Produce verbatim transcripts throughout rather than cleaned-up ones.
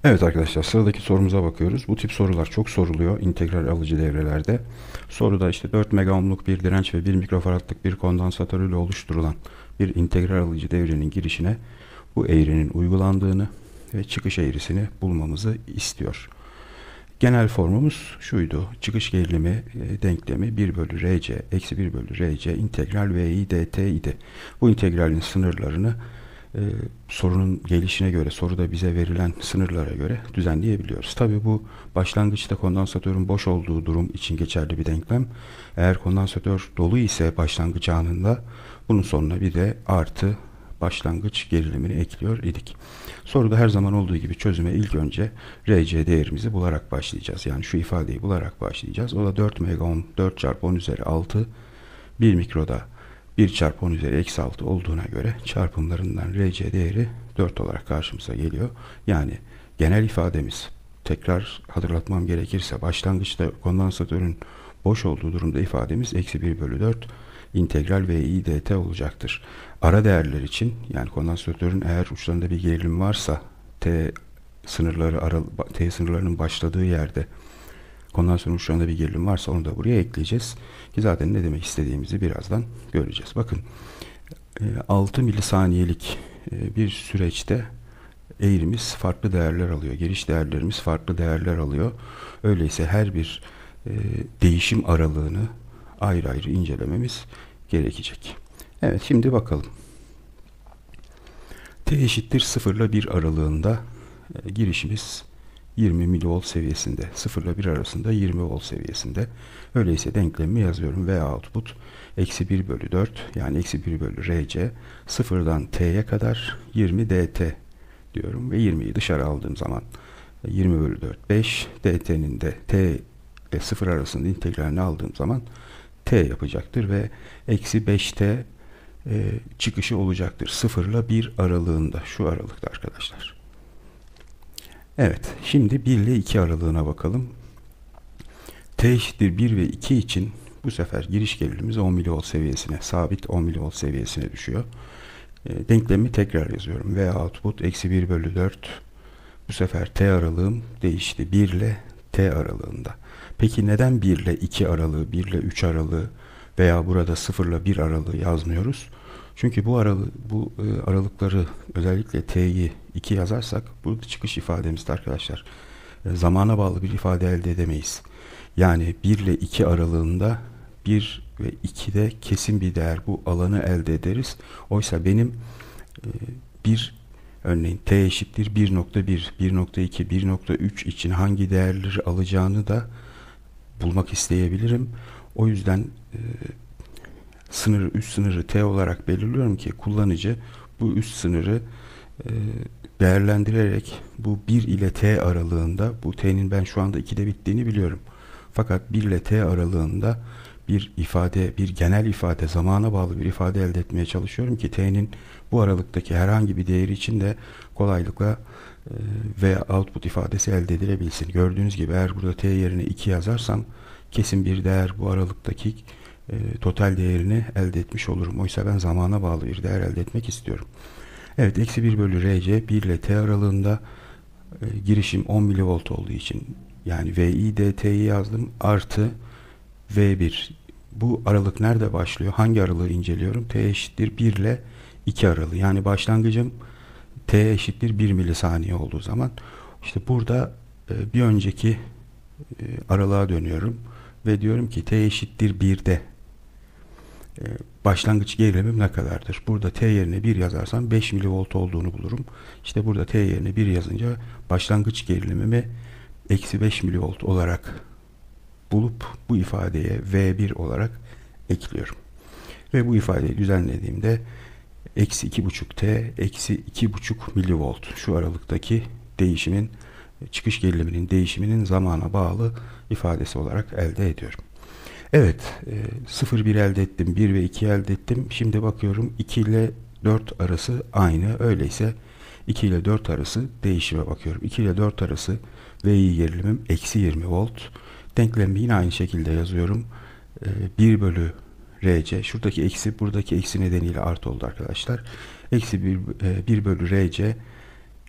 Evet arkadaşlar, sıradaki sorumuza bakıyoruz. Bu tip sorular çok soruluyor integral alıcı devrelerde. Soruda işte dört mega ohmluk bir direnç ve bir mikrofaradlık bir kondansatör ile oluşturulan bir integral alıcı devrenin girişine bu eğrinin uygulandığını ve çıkış eğrisini bulmamızı istiyor. Genel formumuz şuydu: çıkış gerilimi e, denklemi bir bölü Rc eksi bir bölü Rc integral Vi dt idi. Bu integralin sınırlarını e, sorunun gelişine göre, soruda bize verilen sınırlara göre düzenleyebiliyoruz. Tabii bu başlangıçta kondansatörün boş olduğu durum için geçerli bir denklem. Eğer kondansatör dolu ise başlangıç anında bunun sonuna bir de artı başlangıç gerilimini ekliyor idik. Soruda her zaman olduğu gibi çözüme ilk önce Rc değerimizi bularak başlayacağız. Yani şu ifadeyi bularak başlayacağız. O da dört mega ohm, dört çarpı on üzeri altı, bir mikroda bir çarpı on üzeri eksi altı olduğuna göre çarpımlarından Rc değeri dört olarak karşımıza geliyor. Yani genel ifademiz, tekrar hatırlatmam gerekirse, başlangıçta kondansatörün boş olduğu durumda ifademiz eksi bir bölü dört integral Vi dt olacaktır. Ara değerler için, yani kondansatörün eğer uçlarında bir gerilim varsa T sınırları ara, T sınırlarının başladığı yerde kondansatörün uçlarında bir gerilim varsa onu da buraya ekleyeceğiz. Ki zaten ne demek istediğimizi birazdan göreceğiz. Bakın, altı milisaniyelik bir süreçte eğrimiz farklı değerler alıyor. Giriş değerlerimiz farklı değerler alıyor. Öyleyse her bir değişim aralığını ayrı ayrı incelememiz gerekecek. Evet, şimdi bakalım. T eşittir sıfır ile bir aralığında e, girişimiz yirmi milivolt seviyesinde. sıfır ile bir arasında yirmi volt seviyesinde. Öyleyse denklemimi yazıyorum. V output eksi bir bölü dört, yani eksi bir bölü Rc, sıfırdan T'ye kadar yirmi dt diyorum ve yirmiyi dışarı aldığım zaman yirmi bölü dört beş, dt'nin de T ile sıfır arasında integralini aldığım zaman T yapacaktır ve eksi beş t e, çıkışı olacaktır. sıfır ile bir aralığında, şu aralıkta arkadaşlar. Evet, şimdi bir ile iki aralığına bakalım. T eşittir bir ve iki için bu sefer giriş gerilimimiz on milivolt seviyesine, sabit on milivolt seviyesine düşüyor. E, denklemi tekrar yazıyorum. V output eksi bir bölü dört, bu sefer T aralığım değişti. bir ile T aralığında. Peki neden bir ile iki aralığı, bir ile üç aralığı veya burada sıfır ile bir aralığı yazmıyoruz? Çünkü bu aralı, bu e, aralıkları, özellikle T'yi iki yazarsak burada çıkış ifademizde arkadaşlar e, zamana bağlı bir ifade elde edemeyiz. Yani bir ile iki aralığında bir ve ikide kesin bir değer, bu alanı elde ederiz. Oysa benim e, bir örneğin T eşittir bir nokta bir, bir nokta iki, bir nokta üç için hangi değerleri alacağını da bulmak isteyebilirim. O yüzden e, sınırı, üst sınırı T olarak belirliyorum ki kullanıcı bu üst sınırı e, değerlendirerek bu bir ile T aralığında, bu T'nin ben şu anda ikide bittiğini biliyorum. Fakat bir ile T aralığında bir ifade, bir genel ifade, zamana bağlı bir ifade elde etmeye çalışıyorum ki T'nin bu aralıktaki herhangi bir değeri için de kolaylıkla e, veya output ifadesi elde edilebilsin. Gördüğünüz gibi eğer burada T yerine iki yazarsam kesin bir değer, bu aralıktaki e, total değerini elde etmiş olurum. Oysa ben zamana bağlı bir değer elde etmek istiyorum. Evet, eksi bir bölü Rc bir ile T aralığında e, girişim on milivolt olduğu için, yani Vi dt'yi yazdım, artı V bir. Bu aralık nerede başlıyor? Hangi aralığı inceliyorum? T eşittir bir ile iki aralığı. Yani başlangıcım T eşittir bir milisaniye olduğu zaman işte burada e, bir önceki e, aralığa dönüyorum ve diyorum ki T eşittir birde e, başlangıç gerilimim ne kadardır? Burada T yerine bir yazarsam beş milivolt olduğunu bulurum. İşte burada T yerine bir yazınca başlangıç gerilimimi eksi beş milivolt olarak bulup bu ifadeye V bir olarak ekliyorum. Ve bu ifadeyi düzenlediğimde eksi iki buçuk T eksi iki buçuk milivolt, şu aralıktaki değişimin, çıkış geriliminin değişiminin zamana bağlı ifadesi olarak elde ediyorum. Evet, sıfır bir elde ettim, bir ve iki elde ettim. Şimdi bakıyorum iki ile dört arası aynı. Öyleyse iki ile dört arası değişime bakıyorum. iki ile dört arası Vi gerilimim eksi yirmi volt. Denklemi yine aynı şekilde yazıyorum. bir bölü Rc, şuradaki eksi buradaki eksi nedeniyle artı oldu arkadaşlar. Eksi bir bölü Rc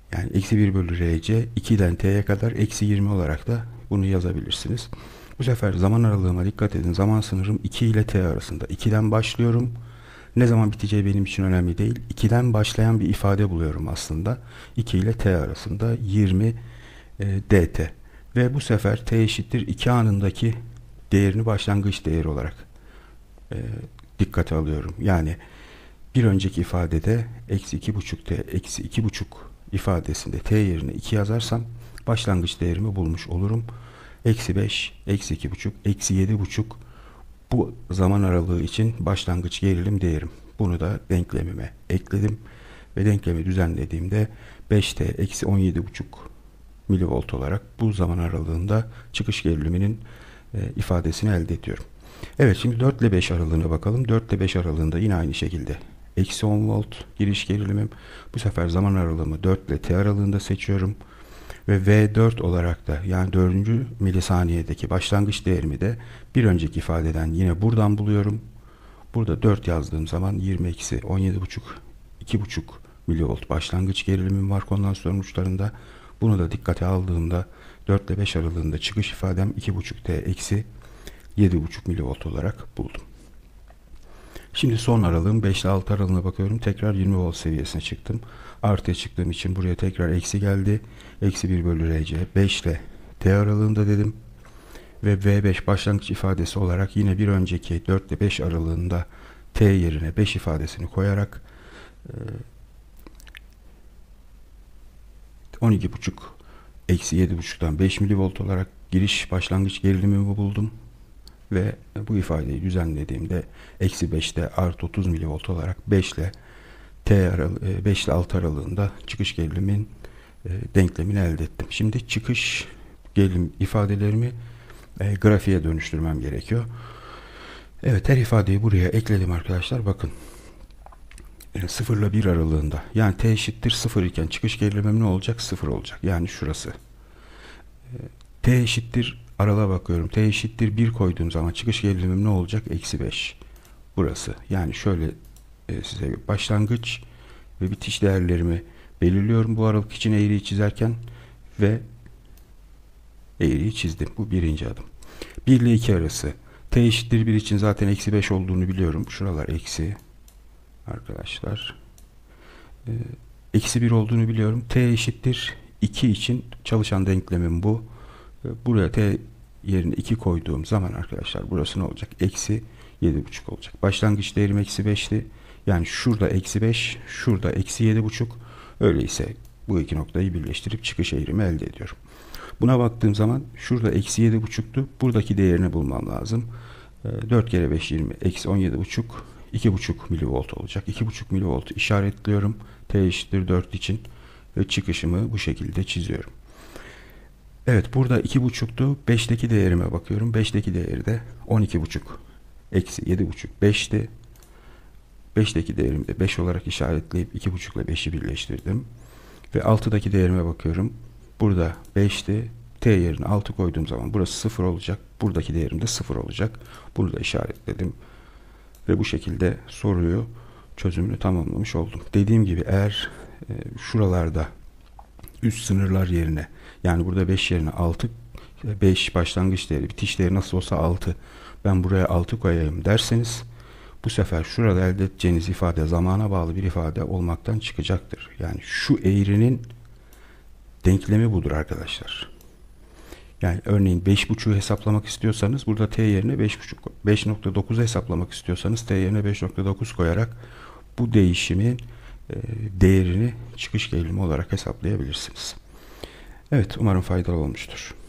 Yani eksi bir bölü rc iki'den t'ye kadar eksi yirmi olarak da bunu yazabilirsiniz. Bu sefer zaman aralığıma dikkat edin. Zaman sınırım iki ile t arasında. iki'den başlıyorum. Ne zaman biteceği benim için önemli değil. iki'den başlayan bir ifade buluyorum aslında. iki ile t arasında yirmi e, dt. Ve bu sefer t eşittir iki anındaki değerini başlangıç değeri olarak e, dikkate alıyorum. Yani bir önceki ifadede eksi iki buçuk t eksi iki buçuk ifadesinde t yerine iki yazarsam başlangıç değerimi bulmuş olurum. Eksi beş, eksi iki buçuk, eksi yedi buçuk bu zaman aralığı için başlangıç gerilim değerim. Bunu da denklemime ekledim ve denklemi düzenlediğimde beş t eksi on yedi buçuk milivolt olarak bu zaman aralığında çıkış geriliminin e, ifadesini elde ediyorum. Evet, şimdi dört ile beş aralığına bakalım. dört ile beş aralığında yine aynı şekilde eksi on volt giriş gerilimim. Bu sefer zaman aralığımı dört ile t aralığında seçiyorum. Ve V dört olarak da yani dördüncü milisaniyedeki başlangıç değerimi de bir önceki ifadeden yine buradan buluyorum. Burada dört yazdığım zaman yirmi eksi on yedi buçuk iki buçuk milivolt başlangıç gerilimim var kondansatörün uçlarında. Bunu da dikkate aldığımda dört ile beş aralığında çıkış ifadem iki buçuk t eksi yedi buçuk milivolt olarak buldum. Şimdi son aralığım beş ile altı aralığına bakıyorum. Tekrar yirmi volt seviyesine çıktım. Artıya çıktığım için buraya tekrar eksi geldi. Eksi bir bölü rc beş ile t aralığında dedim. Ve v beş başlangıç ifadesi olarak yine bir önceki dört ile beş aralığında t yerine beş ifadesini koyarak on iki buçuk eksi yedi buçuk'tan beş milivolt olarak giriş başlangıç gerilimimi buldum. Ve bu ifadeyi düzenlediğimde eksi beş'te artı otuz milivolt olarak beş ile t aralığı, beş ile altı aralığında çıkış gerilimin e, denklemini elde ettim. Şimdi çıkış gerilim ifadelerimi e, grafiğe dönüştürmem gerekiyor. Evet, her ifadeyi buraya ekledim arkadaşlar. Bakın e, sıfır ile bir aralığında yani t eşittir sıfır iken çıkış gerilimim ne olacak? sıfır olacak. Yani şurası. E, t eşittir aralığa bakıyorum. T eşittir bir koyduğum zaman çıkış gerilimim ne olacak? Eksi beş. Burası. Yani şöyle e, size bir başlangıç ve bitiş değerlerimi belirliyorum bu aralık için eğriyi çizerken ve eğriyi çizdim. Bu birinci adım. bir ile iki arası. T eşittir bir için zaten eksi beş olduğunu biliyorum. Şuralar eksi arkadaşlar. E, eksi bir olduğunu biliyorum. T eşittir iki için çalışan denklemim bu. Buraya t yerine iki koyduğum zaman arkadaşlar burası ne olacak? Eksi yedi buçuk olacak. Başlangıç değerim eksi beş'ti. Yani şurada eksi beş, şurada eksi yedi buçuk. Öyleyse bu iki noktayı birleştirip çıkış eğrimi elde ediyorum. Buna baktığım zaman şurada eksi yedi buçuk'tu. Buradaki değerini bulmam lazım. dört kere beş yirmi. Eksi on yedi buçuk. iki buçuk milivolt olacak. iki buçuk milivolt'u işaretliyorum. T eşittir dört için. Ve çıkışımı bu şekilde çiziyorum. Evet, burada iki buçuk'tu. beş'teki değerime bakıyorum. beş'teki değeri de on iki buçuk. Eksi yedi buçuk beş'ti. beş'teki değerimi de beş olarak işaretleyip iki buçuk ile beş'i birleştirdim. Ve altı'daki değerime bakıyorum. Burada beş'ti. T yerine altı koyduğum zaman burası sıfır olacak. Buradaki değerim de sıfır olacak. Bunu da işaretledim. Ve bu şekilde soruyu çözümünü tamamlamış oldum. Dediğim gibi eğer e, şuralarda üst sınırlar yerine yani burada beş yerine altı, beş başlangıç değeri, bitiş değeri nasıl olsa altı, ben buraya altı koyayım derseniz bu sefer şurada elde edeceğiniz ifade zamana bağlı bir ifade olmaktan çıkacaktır. Yani şu eğrinin denklemi budur arkadaşlar. Yani örneğin beş buçuğu hesaplamak istiyorsanız burada t yerine beş buçuk, beş nokta dokuzu hesaplamak istiyorsanız t yerine beş nokta dokuz koyarak bu değişimin e, değerini çıkış gerilimi olarak hesaplayabilirsiniz. Evet, umarım faydalı olmuştur.